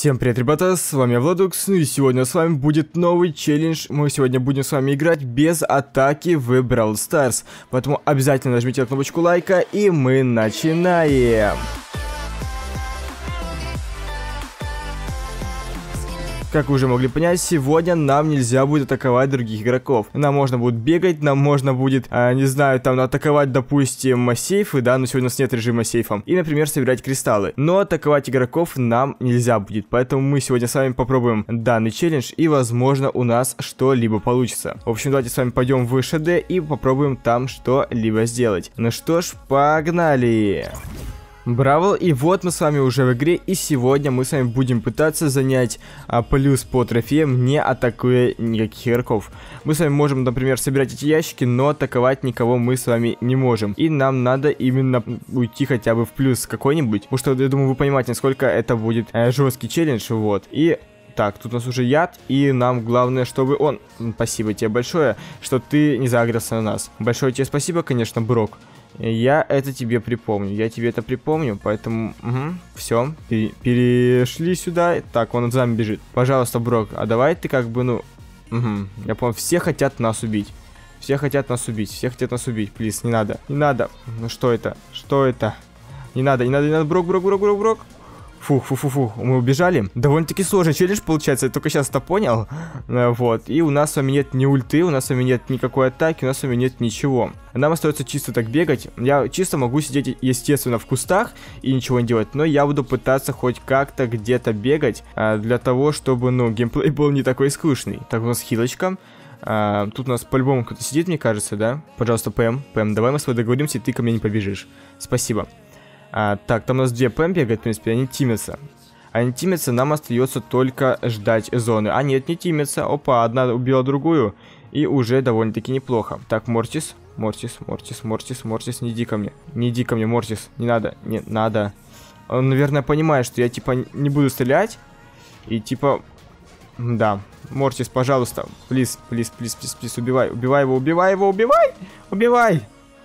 Всем привет, ребята, с вами Владукс, ну и сегодня с вами будет новый челлендж. Мы сегодня будем с вами играть без атаки в Brawl Stars, поэтому обязательно нажмите на кнопочку лайка, и мы начинаем. Как вы уже могли понять, сегодня нам нельзя будет атаковать других игроков. Нам можно будет бегать, нам можно будет, не знаю, там атаковать, допустим, сейфы, да, но сегодня у нас нет режима сейфом. И, например, собирать кристаллы. Но атаковать игроков нам нельзя будет, поэтому мы сегодня с вами попробуем данный челлендж, и, возможно, у нас что-либо получится. В общем, давайте с вами пойдем в ШД и попробуем там что-либо сделать. Ну что ж, погнали! Бравл, и вот мы с вами уже в игре, и сегодня мы с вами будем пытаться занять плюс по трофеям, не атакуя никаких игроков. Мы с вами можем, например, собирать эти ящики, но атаковать никого мы с вами не можем. И нам надо именно уйти хотя бы в плюс какой-нибудь, потому что, я думаю, вы понимаете, насколько это будет жесткий челлендж, вот. И... Так, тут у нас уже яд, и нам главное, чтобы он... Спасибо тебе большое, что ты не загрелся на нас. Большое тебе спасибо, конечно, Брок. Я это тебе припомню, я тебе это припомню, поэтому, все, перешли сюда. Так, он за нами бежит. Пожалуйста, Брок, а давай ты как бы, я помню, все хотят нас убить. Все хотят нас убить, все хотят нас убить, плиз, не надо, не надо. Ну что это, что это? Не надо, не надо, не надо, Брок. Фух, мы убежали. Довольно-таки сложный челлендж получается, я только сейчас это понял. Вот, и у нас с вами нет ни ульты, у нас с вами нет никакой атаки, у нас с вами нет ничего. Нам остается чисто так бегать. Я чисто могу сидеть, естественно, в кустах и ничего не делать, но я буду пытаться хоть как-то где-то бегать, для того, чтобы, геймплей был не такой скучный. Так, у нас хилочка. Тут у нас по-любому кто-то сидит, мне кажется, да? Пожалуйста, Пэм, давай мы с тобой договоримся, и ты ко мне не побежишь. Спасибо. Так, там у нас две Пэм бегают, в принципе, они тимятся. Нам остается только ждать зоны. А нет, не тимятся. Опа, одна убила другую. И уже довольно-таки неплохо. Так, Мортис, не иди ко мне. Не иди ко мне, Мортис, не надо, не надо. Он, наверное, понимает, что я, типа, не буду стрелять. И, типа, да. Мортис, пожалуйста, плиз, убивай его.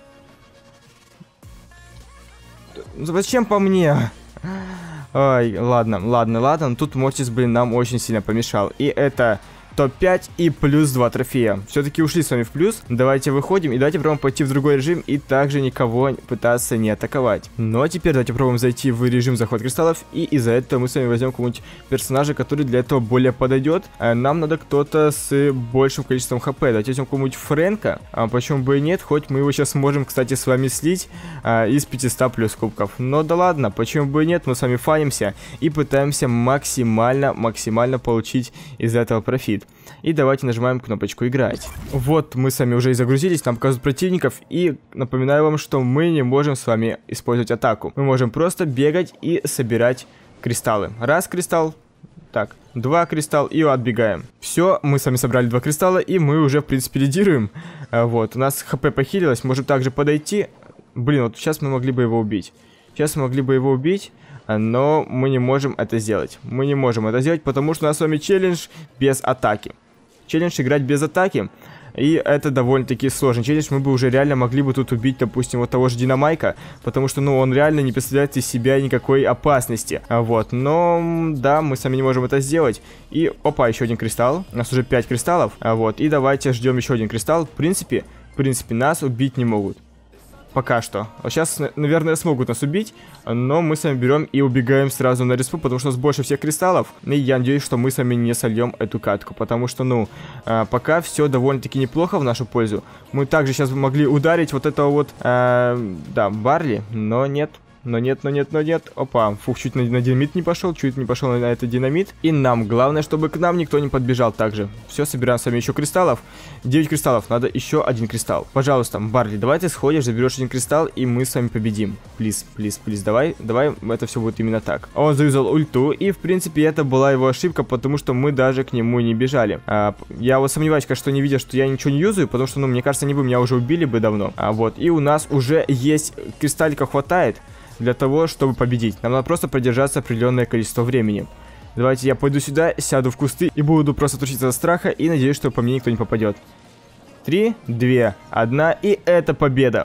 Зачем по мне? Ой, ладно. Тут Мортис, блин, нам очень сильно помешал. И это топ-5 и плюс 2 трофея. Все-таки ушли с вами в плюс. Давайте выходим и давайте пробуем пойти в другой режим и также никого пытаться не атаковать. Но теперь давайте пробуем зайти в режим захват кристаллов. И из-за этого мы с вами возьмем какого-нибудь персонажа, который для этого более подойдет. Нам надо кто-то с большим количеством хп. Давайте возьмем какого-нибудь Фрэнка. Почему бы и нет? Хоть мы его сейчас можем, кстати, с вами слить из 500 плюс кубков. Но да ладно, почему бы и нет? Мы с вами фанимся и пытаемся максимально получить из этого профит. И давайте нажимаем кнопочку играть. Вот мы сами уже и загрузились, нам показывают противников. И напоминаю вам, что мы не можем с вами использовать атаку. Мы можем просто бегать и собирать кристаллы. Раз кристалл, так, 2 кристалл и отбегаем. Все, мы с вами собрали 2 кристалла, и мы уже, в принципе, лидируем. Вот, у нас хп похилилось, можем также подойти. Блин, вот сейчас мы могли бы его убить. Но мы не можем это сделать. Потому что у нас с вами челлендж без атаки. Челлендж играть без атаки. И это довольно-таки сложный челлендж. Мы бы уже реально могли бы тут убить, допустим, вот того же Динамайка. Потому что, он реально не представляет из себя никакой опасности. Вот, но, да, мы сами не можем это сделать. И, опа, еще один кристалл. У нас уже 5 кристаллов. Вот, и давайте ждем еще один кристалл. В принципе, нас убить не могут. Пока что. Сейчас, наверное, смогут нас убить, но мы с вами берем и убегаем сразу на респу, потому что у нас больше всех кристаллов. И я надеюсь, что мы с вами не сольем эту катку, потому что, пока все довольно-таки неплохо в нашу пользу. Мы также сейчас могли ударить вот этого вот, да, Барли, но нет. Опа, фух, чуть на динамит не пошел, на этот динамит. И нам главное, чтобы к нам никто не подбежал также. Все, собираем с вами еще кристаллов. 9 кристаллов, надо еще один кристалл. Пожалуйста, Барли, давай ты сходишь, заберешь один кристалл, и мы с вами победим. Плиз, давай, это все будет именно так. Он заюзал ульту, и в принципе это была его ошибка, потому что мы даже к нему не бежали. Я вот сомневаюсь, конечно, что не видя, что я ничего не юзаю, потому что, мне кажется, они бы меня уже убили бы давно. Вот, и у нас уже есть кристаллика хватает для того, чтобы победить. Нам надо просто продержаться определенное количество времени. Давайте я пойду сюда, сяду в кусты и буду просто тушиться от страха и надеюсь, что по мне никто не попадет. 3, 2, 1, и это победа.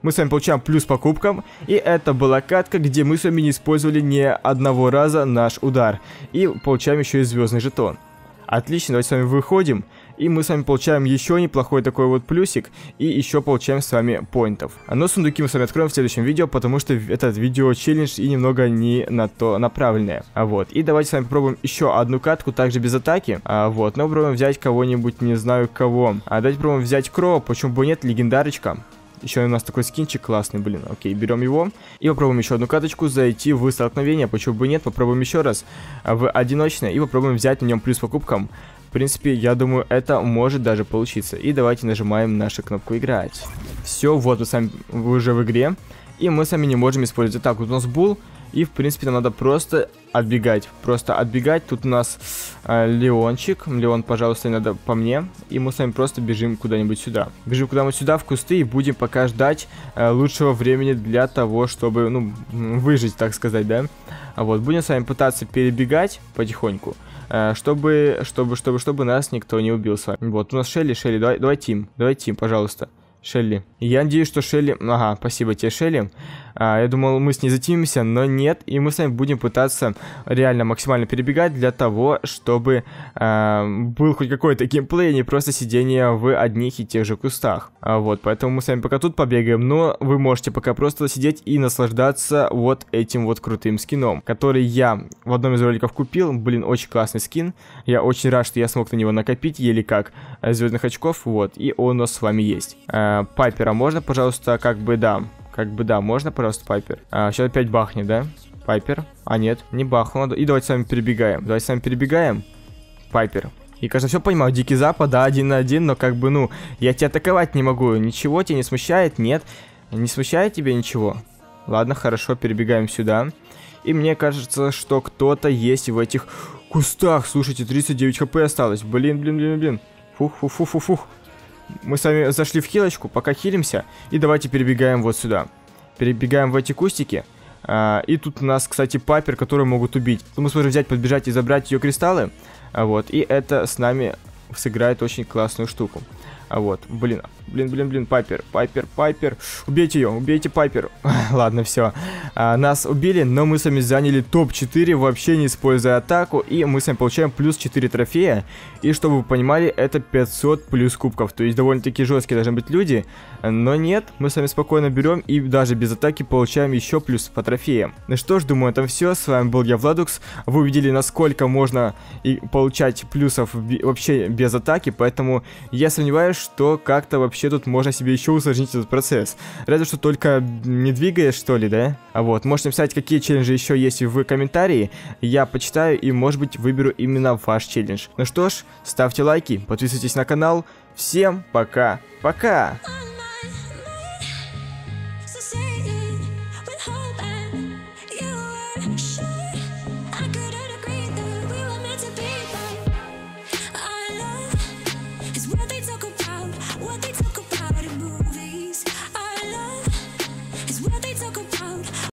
Мы с вами получаем плюс по кубкам. И это была катка, где мы с вами не использовали ни одного раза наш удар. И получаем еще и звездный жетон. Отлично, давайте с вами выходим. И мы с вами получаем еще неплохой такой вот плюсик. И еще получаем с вами поинтов. Но сундуки мы с вами откроем в следующем видео, потому что этот видео челлендж и немного не на то направленное. Вот. И давайте с вами попробуем еще одну катку, также без атаки. Вот. Но попробуем взять кого-нибудь, не знаю кого. Давайте попробуем взять Кроу, почему бы нет, легендарочка. Еще у нас такой скинчик классный, блин. Окей, берем его. И попробуем еще одну каточку, зайти в столкновение. Почему бы нет? Попробуем еще раз в одиночное. И попробуем взять на нем плюс по кубкам. В принципе, я думаю, это может даже получиться. И давайте нажимаем нашу кнопку играть. Все, вот мы сами уже в игре. И мы сами не можем использовать атаку. Вот у нас Бул. И, в принципе, нам надо просто отбегать. Просто отбегать. Тут у нас Леончик. Леон, пожалуйста, надо по мне. И мы с вами просто бежим куда-нибудь сюда. Бежим куда-нибудь сюда, в кусты. И будем пока ждать лучшего времени для того, чтобы, ну, выжить, так сказать, да. Вот, будем с вами пытаться перебегать потихоньку. Чтобы нас никто не убил с вами. Вот, у нас Шелли, давай Тим, пожалуйста. Шелли. Я надеюсь, что Шелли... Ага, спасибо тебе, Шелли. Я думал, мы с ней затимимся, но нет. И мы с вами будем пытаться реально максимально перебегать для того, чтобы был хоть какой-то геймплей, а не просто сидение в одних и тех же кустах. Вот, поэтому мы с вами пока тут побегаем. Но вы можете пока просто сидеть и наслаждаться вот этим вот крутым скином, который я в одном из роликов купил. Блин, очень классный скин. Я очень рад, что я смог на него накопить, еле как, звездных очков. Вот, и он у нас с вами есть. Пайпера можно, пожалуйста, как бы да, можно, пожалуйста, Пайпер. Сейчас опять бахнет, да? Пайпер. Нет, не бахнул. И давайте с вами перебегаем. Пайпер. И, кажется, все понимаю, Дикий Запад, да, 1 на 1, но как бы, ну, я тебя атаковать не могу. Ничего тебя не смущает? Нет. Не смущает тебя ничего? Ладно, хорошо, перебегаем сюда. И мне кажется, что кто-то есть в этих кустах. Слушайте, 39 хп осталось. Блин. Фух. Мы с вами зашли в хилочку, пока хилимся. И давайте перебегаем вот сюда. Перебегаем в эти кустики. И тут у нас, кстати, Пайпер, который могут убить. Мы сможем взять, подбежать и забрать ее кристаллы. Вот, и это с нами сыграет очень классную штуку. Вот, блин, Пайпер. Убейте ее, убейте Пайпер. Ладно, все. Нас убили, но мы с вами заняли топ-4, вообще не используя атаку. И мы с вами получаем плюс 4 трофея. И чтобы вы понимали, это 500 плюс кубков. То есть довольно-таки жесткие должны быть люди. Но нет, мы с вами спокойно берем и даже без атаки получаем еще плюс по трофеям. Ну что ж, думаю, это все. С вами был я, Владукс. Вы увидели, насколько можно и получать плюсов вообще без атаки. Поэтому я сомневаюсь, что как-то вообще тут можно себе еще усложнить этот процесс. Разве что только не двигаешь, что ли, да? Вот, можете написать, какие челленджи еще есть в комментарии. Я почитаю и, может быть, выберу именно ваш челлендж. Ну что ж, ставьте лайки, подписывайтесь на канал. Всем пока-пока! So say it with hope and you were sure.